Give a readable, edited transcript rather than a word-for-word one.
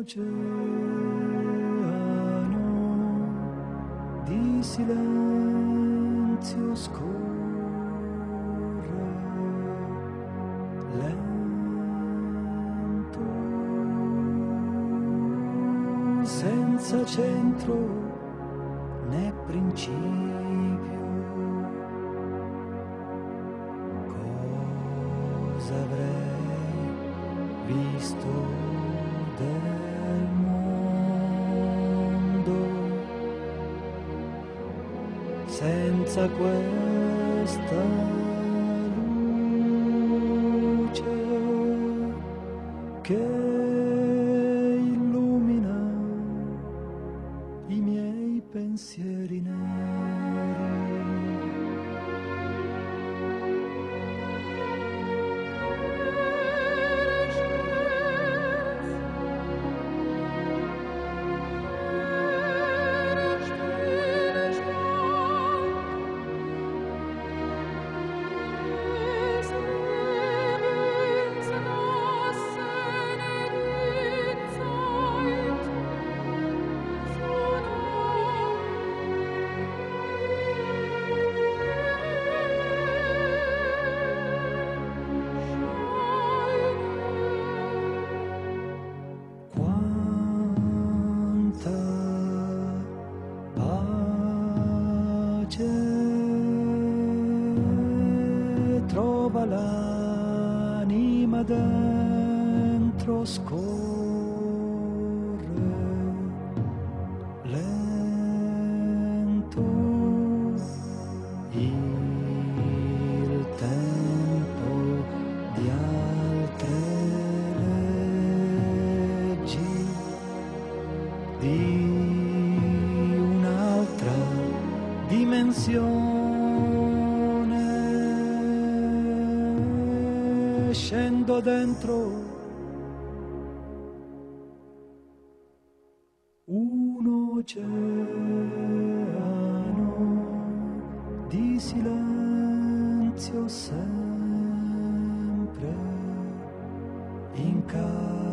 oceano di silenzio scorre lento, senza centro né principio. Cosa avrei visto del mondo senza questa luce che illumina i miei pensieri neri. Trova l'anima dentro, scorre lento il tempo di altre leggi, di un'altra dimensione. Scendo dentro un oceano di silenzio sempre in casa.